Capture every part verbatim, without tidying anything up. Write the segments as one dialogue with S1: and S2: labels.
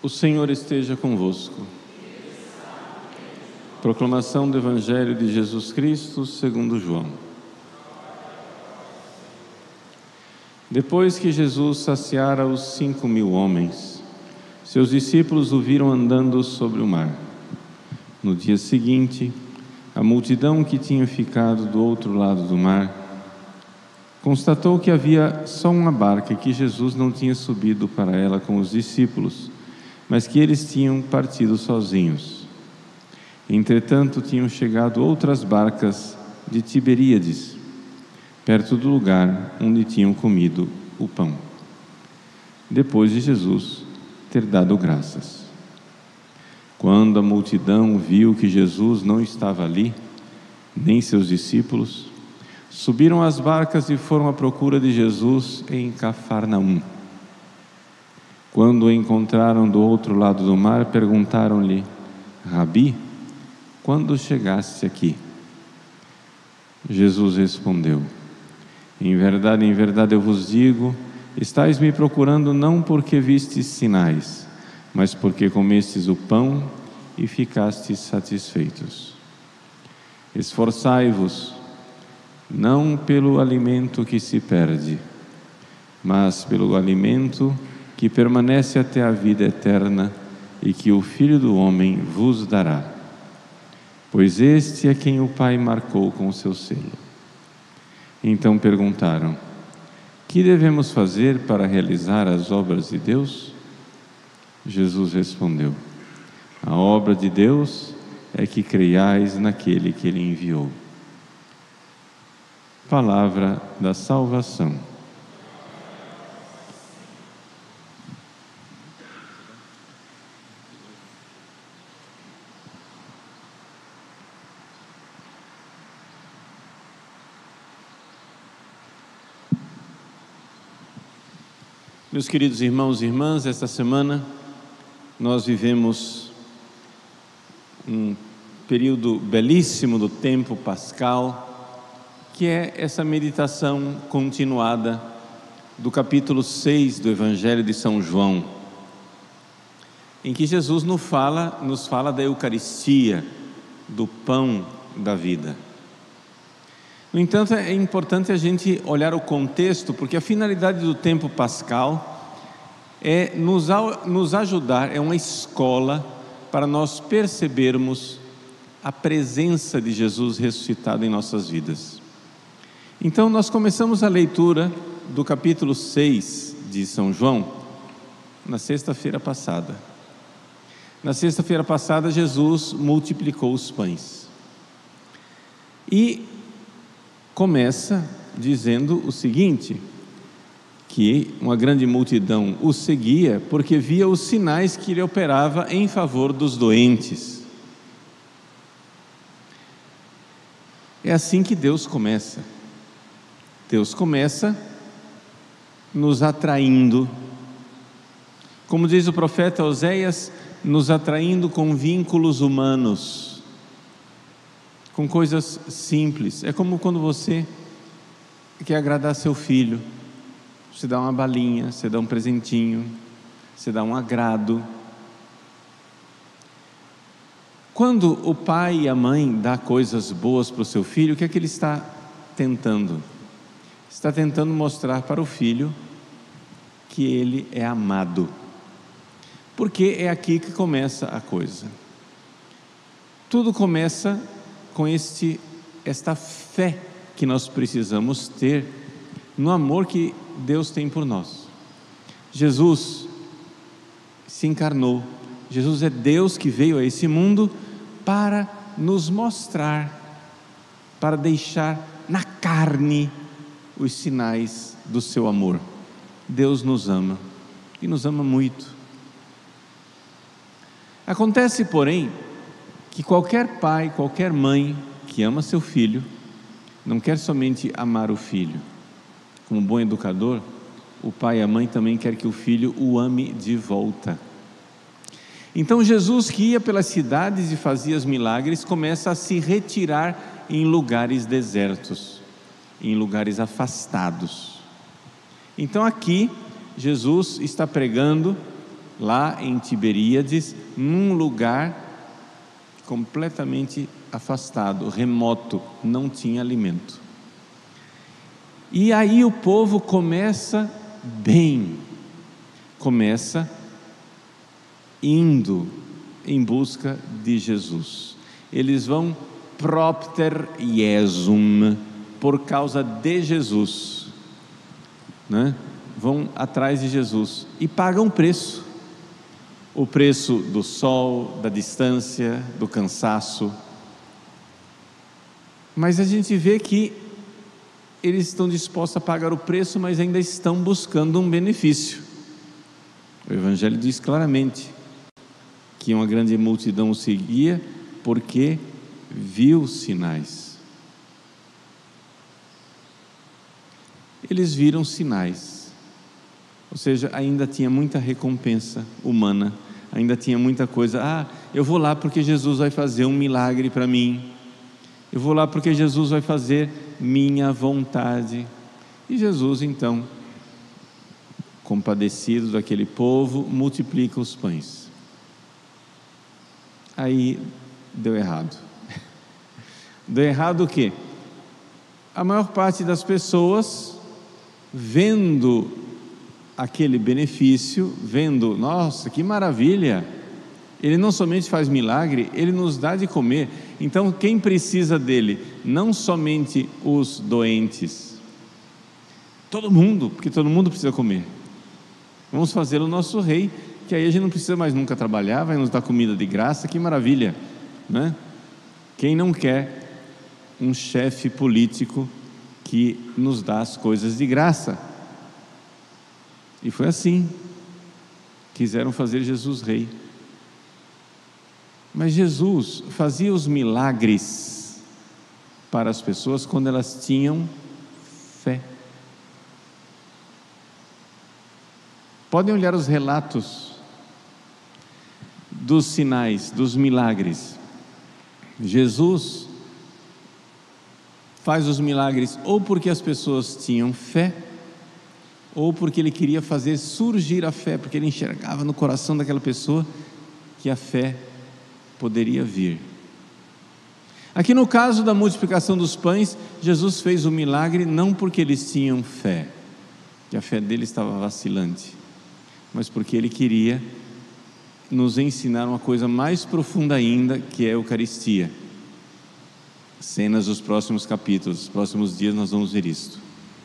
S1: O Senhor esteja convosco. Proclamação do Evangelho de Jesus Cristo segundo João. Depois que Jesus saciara os cinco mil homens, seus discípulos o viram andando sobre o mar. No dia seguinte, a multidão que tinha ficado do outro lado do mar constatou que havia só uma barca e que Jesus não tinha subido para ela com os discípulos, mas que eles tinham partido sozinhos. Entretanto, tinham chegado outras barcas de Tiberíades, perto do lugar onde tinham comido o pão, depois de Jesus ter dado graças. Quando a multidão viu que Jesus não estava ali, nem seus discípulos, subiram às barcas e foram à procura de Jesus em Cafarnaum. Quando o encontraram do outro lado do mar, perguntaram-lhe: Rabi, quando chegaste aqui? Jesus respondeu: Em verdade, em verdade eu vos digo, estais me procurando não porque vistes sinais, mas porque comestes o pão e ficastes satisfeitos. Esforçai-vos, não pelo alimento que se perde, mas pelo alimento que permanece até a vida eterna e que o Filho do Homem vos dará. Pois este é quem o Pai marcou com o seu selo. Então perguntaram: que devemos fazer para realizar as obras de Deus? Jesus respondeu: a obra de Deus é que creiais naquele que Ele enviou. Palavra da salvação. Meus queridos irmãos e irmãs, esta semana nós vivemos um período belíssimo do tempo pascal, que é essa meditação continuada do capítulo seis do Evangelho de São João, em que Jesus nos fala, nos fala da Eucaristia, do pão da vida. No entanto, é importante a gente olhar o contexto, porque a finalidade do tempo pascal é nos, nos ajudar, é uma escola para nós percebermos a presença de Jesus ressuscitado em nossas vidas. Então, nós começamos a leitura do capítulo seis de São João na sexta-feira passada. Na sexta-feira passada, Jesus multiplicou os pães. E começa dizendo o seguinte, que uma grande multidão o seguia porque via os sinais que ele operava em favor dos doentes. É assim que Deus começa. Deus começa nos atraindo, como diz o profeta Oséias, nos atraindo com vínculos humanos, com coisas simples. É como quando você quer agradar seu filho, você dá uma balinha, você dá um presentinho, você dá um agrado. Quando o pai e a mãe dão coisas boas para o seu filho, o que é que ele está tentando? Está tentando mostrar para o filho que ele é amado, porque é aqui que começa a coisa. Tudo começa com este, esta fé que nós precisamos ter no amor que Deus tem por nós. Jesus se encarnou, Jesus é Deus que veio a esse mundo para nos mostrar, para deixar na carne os sinais do seu amor. Deus nos ama, e nos ama muito. Acontece, porém, que qualquer pai, qualquer mãe que ama seu filho, não quer somente amar o filho. Como bom educador, o pai e a mãe também querem que o filho o ame de volta. Então Jesus, que ia pelas cidades e fazia os milagres, começa a se retirar em lugares desertos, em lugares afastados. Então aqui Jesus está pregando lá em Tiberíades, num lugar completamente afastado, remoto, não tinha alimento. E aí o povo começa bem, começa indo em busca de Jesus. Eles vão propter Jesum, por causa de Jesus, né? Vão atrás de Jesus e pagam preço, o preço do sol, da distância, do cansaço. Mas a gente vê que eles estão dispostos a pagar o preço, mas ainda estão buscando um benefício. O Evangelho diz claramente que uma grande multidão o seguia porque viu sinais. Eles viram sinais, ou seja, ainda tinha muita recompensa humana, ainda tinha muita coisa. Ah, eu vou lá porque Jesus vai fazer um milagre para mim, eu vou lá porque Jesus vai fazer minha vontade. E Jesus então, compadecido daquele povo, multiplica os pães. Aí deu errado. Deu errado o quê? A maior parte das pessoas, vendo aquele benefício, vendo, nossa, que maravilha, ele não somente faz milagre, ele nos dá de comer. Então quem precisa dele? Não somente os doentes, todo mundo, porque todo mundo precisa comer. Vamos fazer o nosso rei, que aí a gente não precisa mais nunca trabalhar, vai nos dar comida de graça, que maravilha, né? Quem não quer um chefe político que nos dá as coisas de graça? E foi assim, quiseram fazer Jesus rei. Mas Jesus fazia os milagres para as pessoas quando elas tinham fé. Podem olhar os relatos dos sinais, dos milagres. Jesus faz os milagres ou porque as pessoas tinham fé, ou porque ele queria fazer surgir a fé, porque ele enxergava no coração daquela pessoa que a fé poderia vir. Aqui no caso da multiplicação dos pães, Jesus fez o milagre não porque eles tinham fé, que a fé deles estava vacilante, mas porque ele queria nos ensinar uma coisa mais profunda ainda, que é a Eucaristia. Cenas dos próximos capítulos, nos próximos dias nós vamos ver isto.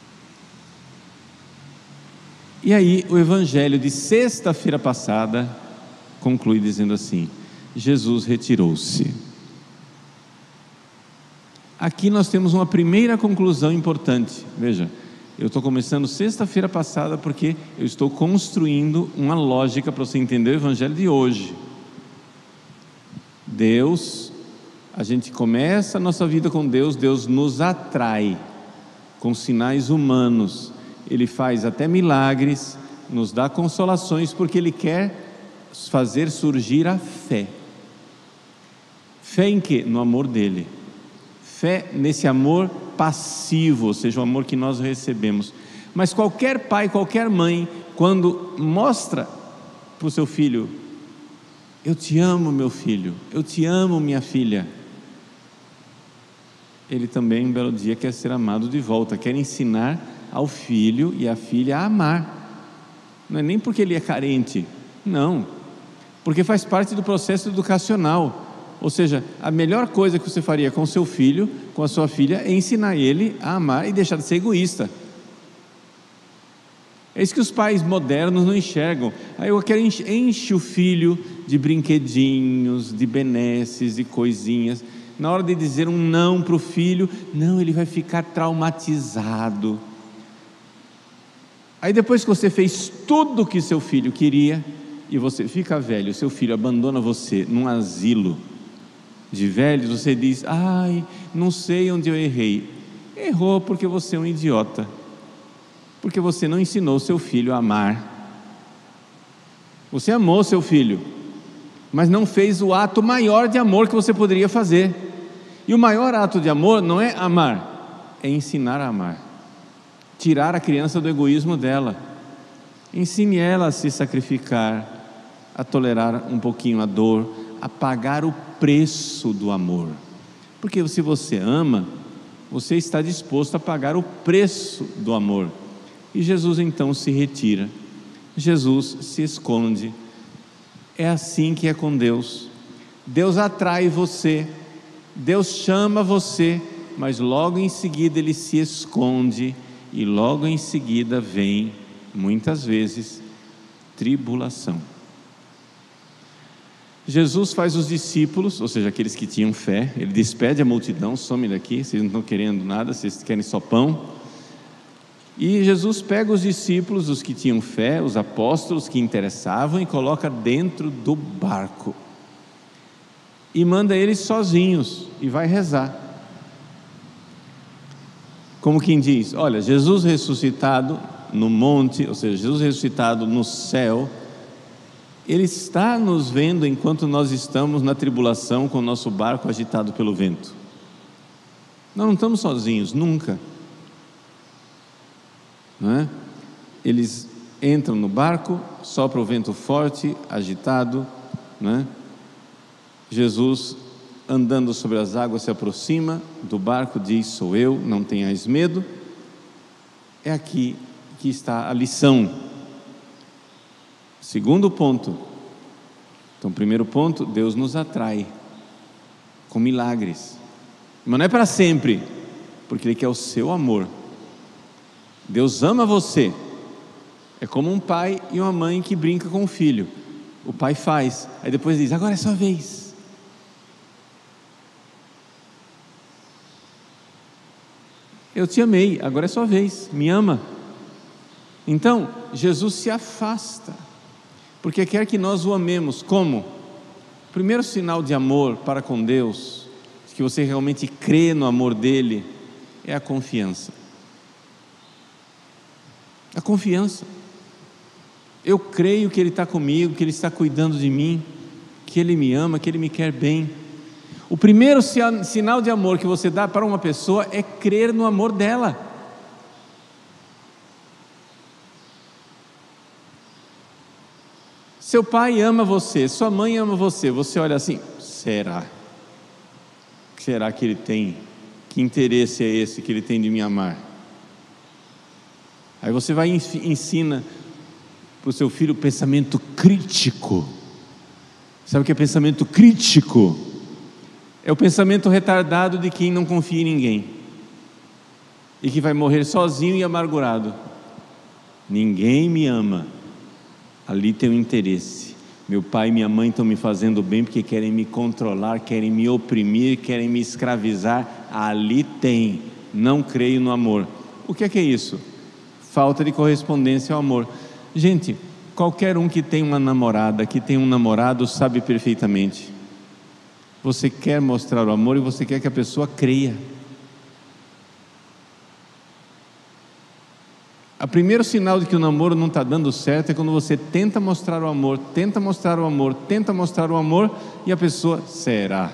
S1: E aí o Evangelho de sexta-feira passada conclui dizendo assim: Jesus retirou-se. Aqui nós temos uma primeira conclusão importante. Veja, eu estou começando sexta-feira passada porque eu estou construindo uma lógica para você entender o Evangelho de hoje. Deus, a gente começa a nossa vida com Deus, Deus nos atrai com sinais humanos, Ele faz até milagres, nos dá consolações, porque Ele quer fazer surgir a fé. Fé em quê? No amor dEle. Fé nesse amor passivo, ou seja, o amor que nós recebemos. Mas qualquer pai, qualquer mãe, quando mostra para o seu filho: eu te amo, meu filho, eu te amo, minha filha, ele também um belo dia quer ser amado de volta, quer ensinar ao filho e à filha a amar. Não é nem porque ele é carente, não, porque faz parte do processo educacional. Ou seja, a melhor coisa que você faria com seu filho, com a sua filha, é ensinar ele a amar e deixar de ser egoísta. É isso que os pais modernos não enxergam. Aí eu quero enche, enche o filho de brinquedinhos, de benesses, de coisinhas. Na hora de dizer um não para o filho, não, ele vai ficar traumatizado. Aí depois que você fez tudo o que seu filho queria, e você fica velho, seu filho abandona você num asilo de velhos, você diz: ai, não sei onde eu errei. Errou porque você é um idiota, porque você não ensinou seu filho a amar. Você amou seu filho, mas não fez o ato maior de amor que você poderia fazer. E o maior ato de amor não é amar, é ensinar a amar. Tirar a criança do egoísmo dela. Ensine ela a se sacrificar, a tolerar um pouquinho a dor, a pagar o preço do amor. Porque se você ama, você está disposto a pagar o preço do amor. E Jesus então se retira, Jesus se esconde. É assim que é com Deus. Deus atrai você, Deus chama você, mas logo em seguida Ele se esconde, e logo em seguida vem, muitas vezes, tribulação. Jesus faz os discípulos, ou seja, aqueles que tinham fé, Ele despede a multidão: some daqui, vocês não estão querendo nada, vocês querem só pão. E Jesus pega os discípulos, os que tinham fé, os apóstolos que interessavam, e coloca dentro do barco, e manda eles sozinhos, e vai rezar. Como quem diz: olha, Jesus ressuscitado no monte, ou seja, Jesus ressuscitado no céu, Ele está nos vendo enquanto nós estamos na tribulação com o nosso barco agitado pelo vento. Nós não estamos sozinhos, nunca. Não é? Eles entram no barco, sopra o vento forte, agitado, não é? Jesus, andando sobre as águas, se aproxima do barco, diz: sou eu, não tenhais medo. É aqui que está a lição. Segundo ponto. Então, primeiro ponto, Deus nos atrai com milagres, mas não é para sempre, porque Ele quer o seu amor. Deus ama você. É como um pai e uma mãe que brinca com o filho. O pai faz, aí depois diz: agora é sua vez. Eu te amei, agora é sua vez, me ama. Então, Jesus se afasta, porque quer que nós o amemos. Como? O primeiro sinal de amor para com Deus, que você realmente crê no amor dEle, é a confiança. A confiança. Eu creio que Ele está comigo, que Ele está cuidando de mim, que Ele me ama, que Ele me quer bem. O primeiro sinal de amor que você dá para uma pessoa é crer no amor dela. Seu pai ama você, sua mãe ama você, você olha assim: será? Será que ele tem? Que interesse é esse que ele tem de me amar? Aí você vai e ensina para o seu filho pensamento crítico. Sabe o que é pensamento crítico? É o pensamento retardado de quem não confia em ninguém e que vai morrer sozinho e amargurado. Ninguém me ama, ali tem um interesse. Meu pai e minha mãe estão me fazendo bem porque querem me controlar, querem me oprimir, querem me escravizar. Ali tem. Não creio no amor. O que é que é isso? Falta de correspondência ao amor. Gente, qualquer um que tem uma namorada, que tem um namorado, sabe perfeitamente. Você quer mostrar o amor e você quer que a pessoa creia. O primeiro sinal de que o namoro não está dando certo é quando você tenta mostrar o amor, tenta mostrar o amor, tenta mostrar o amor, e a pessoa: será?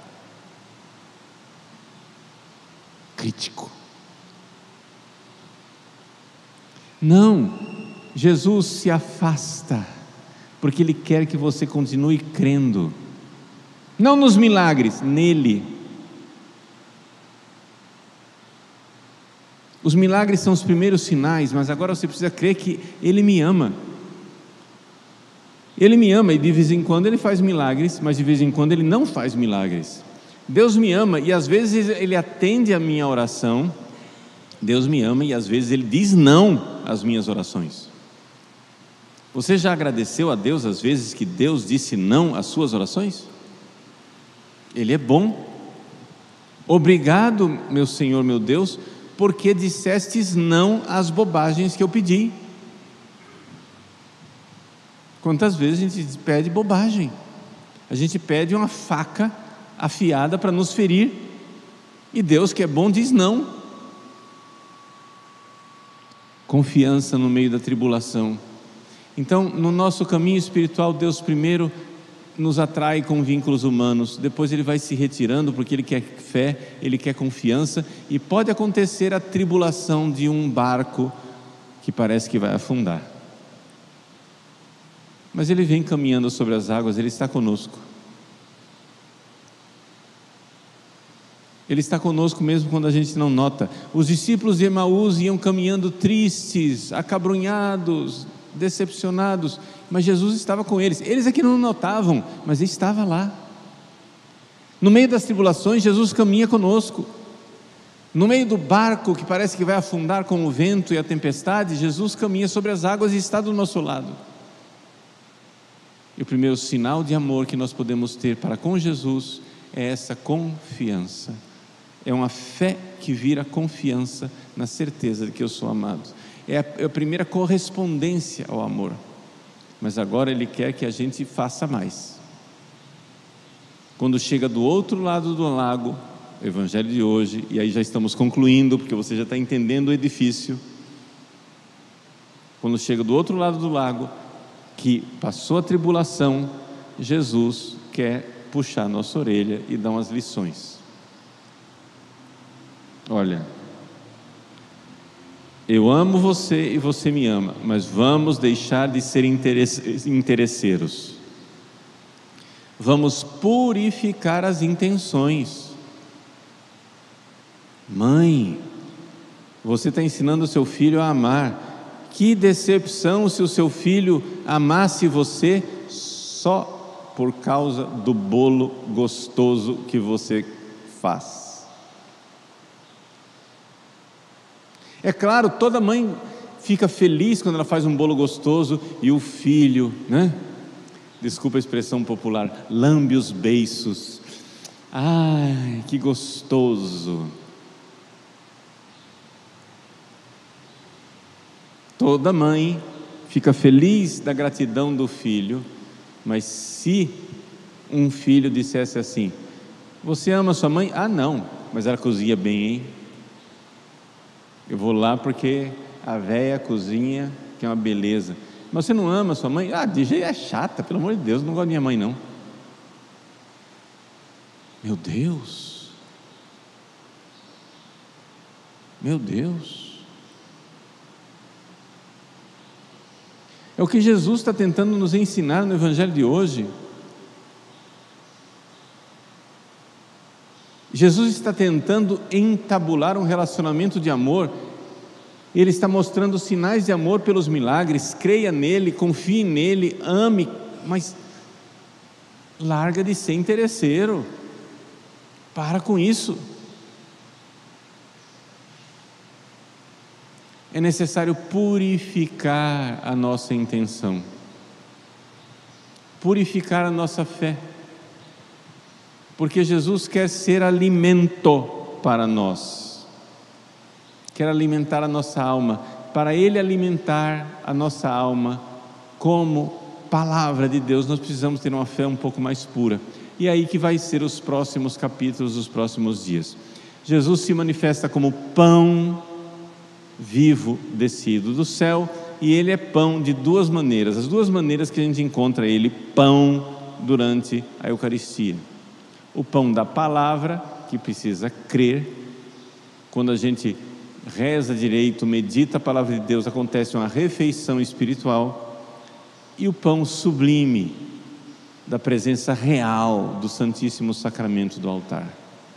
S1: Crítico. Não, Jesus se afasta, porque Ele quer que você continue crendo, não nos milagres, nele. Os milagres são os primeiros sinais, mas agora você precisa crer que Ele me ama. Ele me ama e de vez em quando Ele faz milagres, mas de vez em quando Ele não faz milagres. Deus me ama e às vezes Ele atende a minha oração. Deus me ama e às vezes Ele diz não às minhas orações. Você já agradeceu a Deus às vezes que Deus disse não às suas orações? Ele é bom. Obrigado, meu Senhor, meu Deus, porque dissestes não às bobagens que eu pedi. Quantas vezes a gente pede bobagem? A gente pede uma faca afiada para nos ferir, e Deus, que é bom, diz não. Confiança no meio da tribulação. Então, no nosso caminho espiritual, Deus primeiro nos atrai com vínculos humanos, depois Ele vai se retirando, porque Ele quer fé, Ele quer confiança, e pode acontecer a tribulação de um barco que parece que vai afundar. mas Ele vem caminhando sobre as águas, Ele está conosco. Ele está conosco mesmo quando a gente não nota. Os discípulos de Emaús iam caminhando tristes, acabrunhados, decepcionados, mas Jesus estava com eles. Eles é que não notavam, mas Ele estava lá. No meio das tribulações, Jesus caminha conosco. No meio do barco que parece que vai afundar com o vento e a tempestade, Jesus caminha sobre as águas e está do nosso lado. E o primeiro sinal de amor que nós podemos ter para com Jesus é essa confiança. É uma fé que vira confiança na certeza de que eu sou amado. É a, é a primeira correspondência ao amor. Mas agora Ele quer que a gente faça mais. Quando chega do outro lado do lago, o Evangelho de hoje, e aí já estamos concluindo, porque você já está entendendo o edifício. Quando chega do outro lado do lago, que passou a tribulação, Jesus quer puxar nossa orelha e dar umas lições. Olha, eu amo você e você me ama, mas vamos deixar de ser interesseiros. Vamos purificar as intenções. Mãe, você está ensinando o seu filho a amar. Que decepção se o seu filho amasse você só por causa do bolo gostoso que você faz. É claro, toda mãe fica feliz quando ela faz um bolo gostoso e o filho, né? Desculpa a expressão popular, lambe os beiços. Ai, que gostoso. Toda mãe fica feliz da gratidão do filho, mas se um filho dissesse assim: você ama sua mãe? Ah, não, mas ela cozinha bem, hein? Eu vou lá porque a véia cozinha, que é uma beleza. Mas você não ama sua mãe? Ah, D J é chata, pelo amor de Deus, não gosto da minha mãe não. Meu Deus, meu Deus. É o que Jesus está tentando nos ensinar no Evangelho de hoje. Jesus está tentando entabular um relacionamento de amor. Ele está mostrando sinais de amor pelos milagres. Creia nele, confie nele, ame, mas larga de ser interesseiro. Para com isso. É necessário purificar a nossa intenção, purificar a nossa fé, porque Jesus quer ser alimento para nós, quer alimentar a nossa alma. Para Ele alimentar a nossa alma como palavra de Deus, nós precisamos ter uma fé um pouco mais pura. E é aí que vai ser os próximos capítulos, os próximos dias. Jesus se manifesta como pão vivo descido do céu, e Ele é pão de duas maneiras, as duas maneiras que a gente encontra Ele pão durante a Eucaristia. O pão da palavra, que precisa crer. Quando a gente reza direito, medita a palavra de Deus, acontece uma refeição espiritual. E o pão sublime da presença real do Santíssimo Sacramento do altar,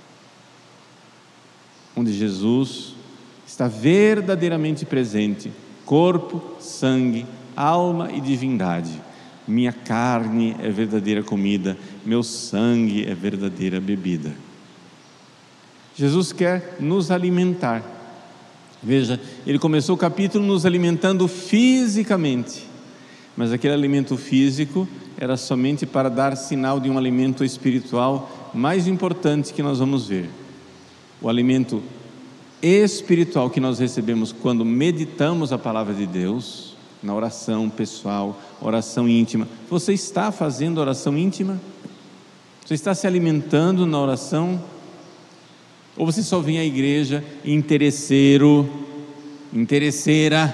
S1: onde Jesus está verdadeiramente presente, corpo, sangue, alma e divindade. Minha carne é verdadeira comida, meu sangue é verdadeira bebida. Jesus quer nos alimentar. Veja, Ele começou o capítulo nos alimentando fisicamente, mas aquele alimento físico era somente para dar sinal de um alimento espiritual mais importante que nós vamos ver. O alimento espiritual que nós recebemos quando meditamos a palavra de Deus, na oração pessoal, oração íntima. Você está fazendo oração íntima? Você está se alimentando na oração? Ou você só vem à igreja interesseiro, interesseira,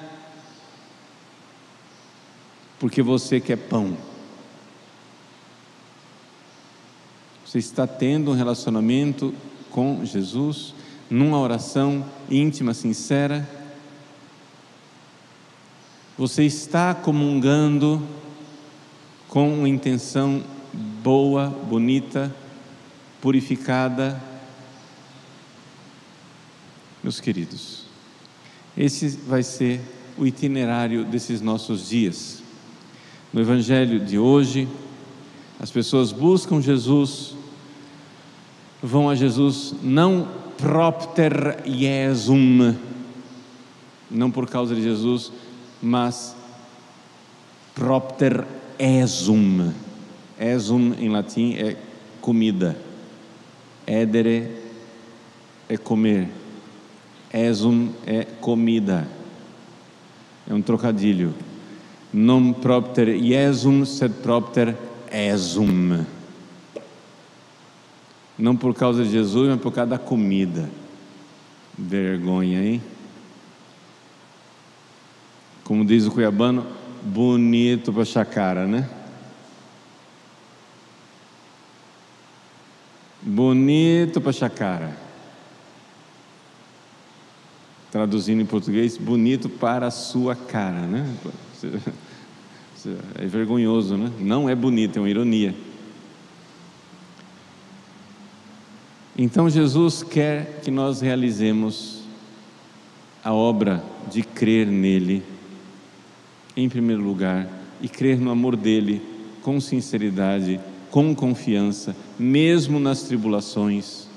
S1: porque você quer pão? Você está tendo um relacionamento com Jesus, numa oração íntima, sincera? Você está comungando com uma intenção boa, bonita, purificada. Meus queridos, esse vai ser o itinerário desses nossos dias. No Evangelho de hoje, as pessoas buscam Jesus, vão a Jesus não propter Iesum, não por causa de Jesus, mas propter esum. Esum em latim é comida, edere é comer, esum é comida, é um trocadilho. Non propter Iesum, sed propter esum. Não por causa de Jesus, mas por causa da comida. Vergonha, hein? Como diz o cuiabano, bonito para chacara, né? Bonito para chacara. Traduzindo em português, bonito para a sua cara, né? É vergonhoso, né? Não é bonito, é uma ironia. Então Jesus quer que nós realizemos a obra de crer nele, em primeiro lugar, e crer no amor dele com sinceridade, com confiança, mesmo nas tribulações.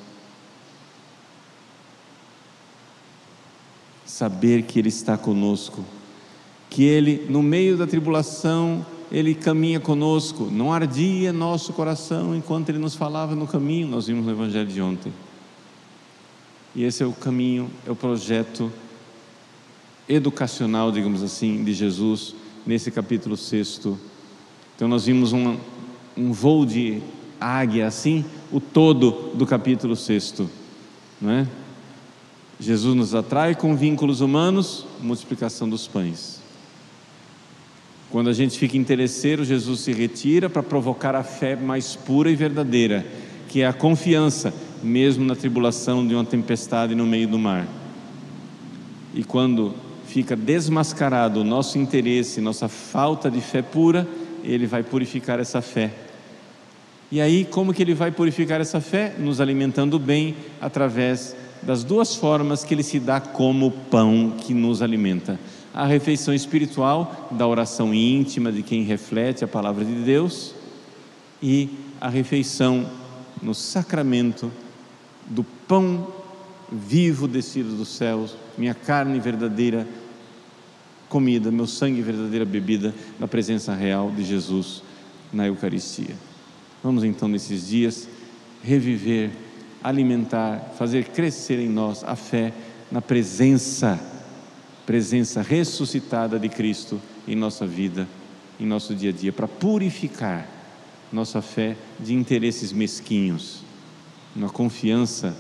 S1: Saber que ele está conosco, que ele, no meio da tribulação, ele caminha conosco. Não ardia nosso coração enquanto ele nos falava no caminho. Nós vimos no Evangelho de ontem. E esse é o caminho, é o projeto educacional, digamos assim, de Jesus nesse capítulo sexto. Então nós vimos um, um voo de águia assim, o todo do capítulo sexto, não é? Jesus nos atrai com vínculos humanos, multiplicação dos pães. Quando a gente fica interesseiro, Jesus se retira para provocar a fé mais pura e verdadeira, que é a confiança, mesmo na tribulação de uma tempestade no meio do mar. E quando fica desmascarado o nosso interesse, nossa falta de fé pura, ele vai purificar essa fé. E aí, como que ele vai purificar essa fé? Nos alimentando bem, através das duas formas que ele se dá como pão que nos alimenta: a refeição espiritual, da oração íntima de quem reflete a palavra de Deus, e a refeição no sacramento do pão vivo descido dos céus, minha carne verdadeira comida, meu sangue verdadeira bebida, na presença real de Jesus na Eucaristia. Vamos então nesses dias reviver, alimentar, fazer crescer em nós a fé na presença, presença ressuscitada de Cristo em nossa vida, em nosso dia a dia, para purificar nossa fé de interesses mesquinhos, uma confiança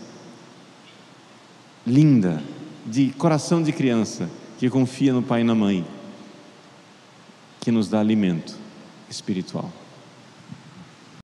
S1: linda, de coração de criança, que confia no pai e na mãe, que nos dá alimento espiritual.